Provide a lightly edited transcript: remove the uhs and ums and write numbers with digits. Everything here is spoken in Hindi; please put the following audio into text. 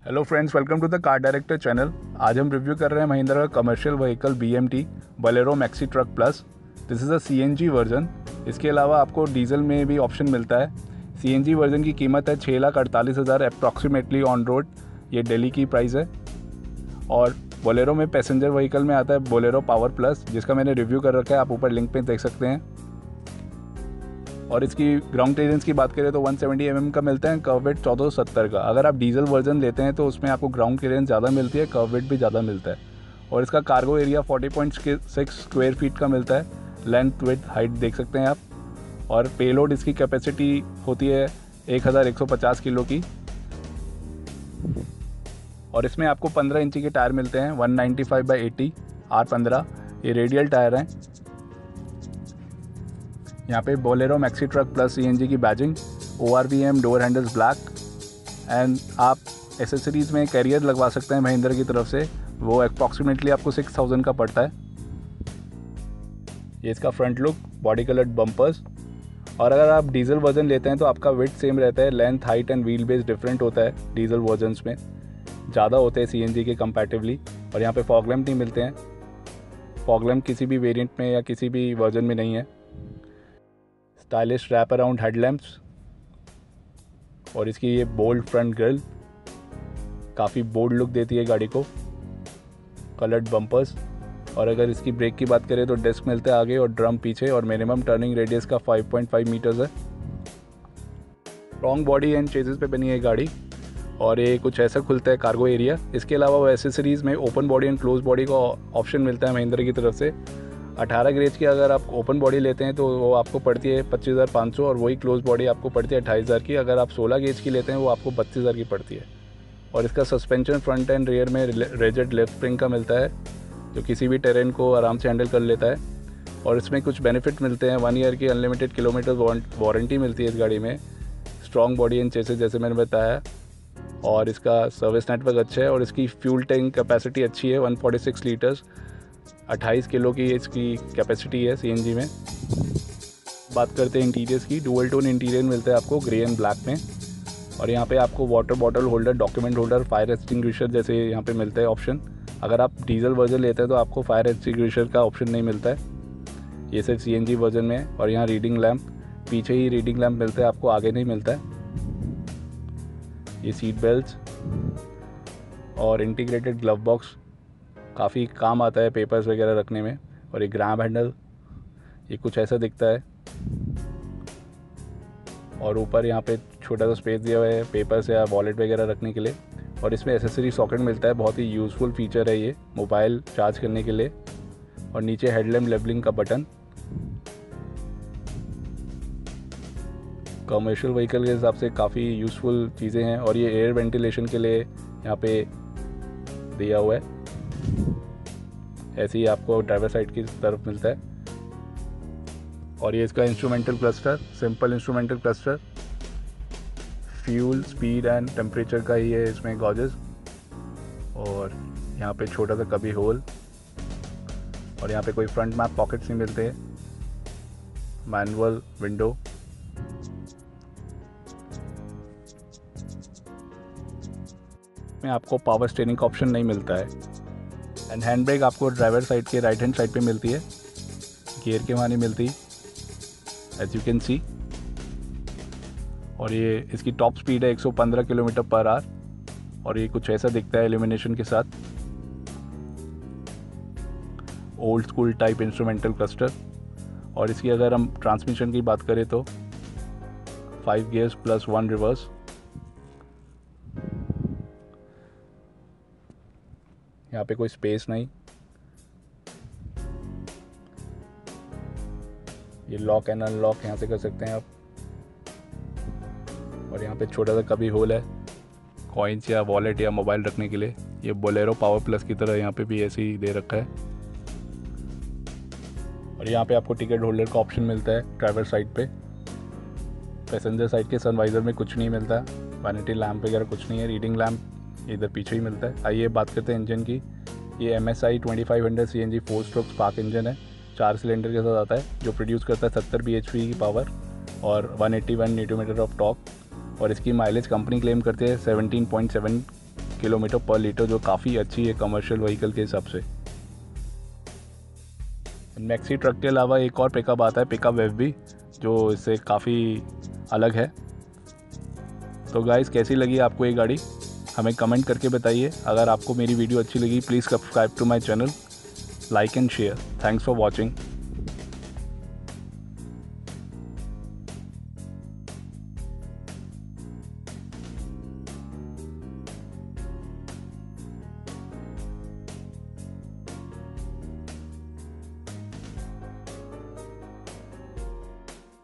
Hello friends, welcome to the car director channel. आज हम रिव्यू कर रहे हैं महिंद्रा का commercial vehicle BMT Bolero Maxi truck plus. This is a CNG version. इसके अलावा आपको डीजल में भी ऑप्शन मिलता है। CNG वर्जन की कीमत है 6,48,000 अप्रॉक्सीमेटली ऑन रोड। ये दिल्ली की प्राइस है। और बोलेरो में पैसेंजर व्हीकल में आता है बोलेरो पावर प्लस, जिसका मैंने रिव्यू कर रखा है, आप ऊपर लिंक पे देख सकते हैं। और इसकी ग्राउंड क्लियरेंस की बात करें तो 170 mm का मिलता है, कर्व वेट 1470 का। अगर आप डीजल वर्जन लेते हैं तो उसमें आपको ग्राउंड क्लियरेंस ज़्यादा मिलती है, कर्व वेट भी ज़्यादा मिलता है। और इसका कार्गो एरिया 40.6 स्क्वायर फीट का मिलता है। लेंथ विड्थ हाइट देख सकते हैं आप। और पेलोड इसकी कैपेसिटी होती है 1150 किलो की। और इसमें आपको 15 इंची के टायर मिलते हैं, 195/80 R15। ये रेडियल टायर हैं। यहाँ पे Bolero Maxi truck plus CNG की badging, ORVM door handles black. And आप एसेसरीज़ में कैरियर लगवा सकते हैं महिंद्रा की तरफ से, वो अप्रॉक्सीमेटली आपको 6,000 का पड़ता है। ये इसका front look, body coloured bumpers. और अगर आप डीजल वर्जन लेते हैं तो आपका वेट सेम रहता है, length height and wheel base different होता है। डीजल वर्जन्स में ज़्यादा होते हैं CNG के कंपैरेटिवली। और यहाँ पे फॉग लैम्प नहीं मिलते हैं। फॉग लैम्प किसी भी वेरिएंट में या किसी भी वर्जन में नहीं है। Stylish wrap around headlamps. और इसकी ये बोल्ड फ्रंट ग्रिल काफ़ी बोल्ड लुक देती है गाड़ी को। Coloured bumpers. और अगर इसकी ब्रेक की बात करें तो डिस्क मिलता है आगे और ड्रम पीछे। और मिनिमम टर्निंग रेडियस का 5.5 मीटर्स है। स्ट्रॉन्ग बॉडी एंड चेजेस पे बनी है गाड़ी। और ये कुछ ऐसा खुलता है कार्गो एरिया। इसके अलावा एसेसरीज़ में open body and close body का ऑप्शन मिलता है महिंद्रा की तरफ से। 18 गेज की अगर आप ओपन बॉडी लेते हैं तो वो आपको पड़ती है 25,500, और वही क्लोज बॉडी आपको पड़ती है 28,000 की। अगर आप 16 गेज की लेते हैं वो आपको 32,000 की पड़ती है। और इसका सस्पेंशन फ्रंट एंड रियर में रेजेड लेफ्ट स्प्रिंग का मिलता है, जो किसी भी टेरेन को आराम से हैंडल कर लेता है। और इसमें कुछ बेनिफिट मिलते हैं। 1 ईयर की अनलिमिटेड किलोमीटर वारंटी मिलती है इस गाड़ी में। स्ट्रॉन्ग बॉडी एंड चेसिस जैसे मैंने बताया। और इसका सर्विस नेटवर्क अच्छा है। और इसकी फ्यूल टैंक कैपेसिटी अच्छी है, 146 लीटर्स, 28 किलो की इसकी कैपेसिटी है CNG में। बात करते हैं इंटीरियर्स की। डुअल टोन इंटीरियर मिलता है आपको ग्रे एंड ब्लैक में। और यहाँ पे आपको water bottle holder, document holder, fire extinguisher जैसे यहाँ पे मिलता है ऑप्शन। अगर आप डीजल वर्जन लेते हैं तो आपको फायर एक्सटिंग्विशर का ऑप्शन नहीं मिलता है, ये सिर्फ CNG वर्जन में है। और यहाँ रीडिंग लैम्प, पीछे ही रीडिंग लैम्प मिलता है आपको, आगे नहीं मिलता है। ये सीट बेल्ट और इंटीग्रेटेड ग्लव बॉक्स काफ़ी काम आता है पेपर्स वगैरह रखने में। और ये ग्रैब हैंडल, ये कुछ ऐसा दिखता है। और ऊपर यहाँ पे छोटा सा स्पेस दिया हुआ है पेपर्स या वॉलेट वगैरह रखने के लिए। और इसमें एसेसरी सॉकेट मिलता है, बहुत ही यूज़फुल फीचर है ये मोबाइल चार्ज करने के लिए। और नीचे हेडलैम्प लेबलिंग का बटन। कमर्शियल व्हीकल के हिसाब से काफ़ी यूज़फुल चीज़ें हैं। और ये एयर वेंटिलेशन के लिए यहाँ पे दिया हुआ है। ऐसे ही आपको ड्राइवर साइड की तरफ मिलता है। और ये इसका instrumental cluster, simple instrumental cluster. Fuel, speed and temperature का ही है इसमें गॉजेस। और यहाँ पे छोटा सा कभी होल। और यहाँ पे कोई फ्रंट मैप पॉकेट्स नहीं मिलते हैं। Manual window. में आपको पावर स्टीयरिंग का ऑप्शन नहीं मिलता है। एंड हैंड ब्रेक आपको ड्राइवर साइड के राइट हैंड साइड पे मिलती है, गियर के वहाँ नहीं मिलती, एज यू कैन सी। और ये इसकी टॉप स्पीड है 115 किलोमीटर पर आवर। और ये कुछ ऐसा दिखता है इल्यूमिनेशन के साथ। Old school type instrumental cluster. और इसकी अगर हम ट्रांसमिशन की बात करें तो 5 गियर्स प्लस 1 रिवर्स। यहाँ पे कोई स्पेस नहीं। ये लॉक एंड अनलॉक यहाँ से कर सकते हैं आप। और यहाँ पे छोटा सा कभी होल है कॉइन्स या वॉलेट या मोबाइल रखने के लिए। ये बोलेरो पावर प्लस की तरह यहाँ पे भी ऐसे ही दे रखा है। और यहाँ पे आपको टिकट होल्डर का ऑप्शन मिलता है ड्राइवर साइड पे। पैसेंजर साइड के सनवाइज़र में कुछ नहीं मिलता, वैनिटी लैम्प वगैरह कुछ नहीं है। रीडिंग लैम्प इधर पीछे ही मिलता है। आइए बात करते हैं इंजन की। ये MSI 2500 CNG 4 stroke spark engine है, 4 सिलेंडर के साथ आता है, जो प्रोड्यूस करता है 70 bhp की पावर और 181 न्यूटन मीटर ऑफ टॉर्क। और इसकी माइलेज कंपनी क्लेम करती है 17.7 किलोमीटर पर लीटर, जो काफ़ी अच्छी है कमर्शियल व्हीकल के हिसाब से। मैक्सी ट्रक के अलावा एक और पिकअप आता है, पिकअप एफबी, जो इससे काफ़ी अलग है। तो गाइस, कैसी लगी आपको ये गाड़ी हमें कमेंट करके बताइए। अगर आपको मेरी वीडियो अच्छी लगी please subscribe to my channel, like and share. Thanks for watching.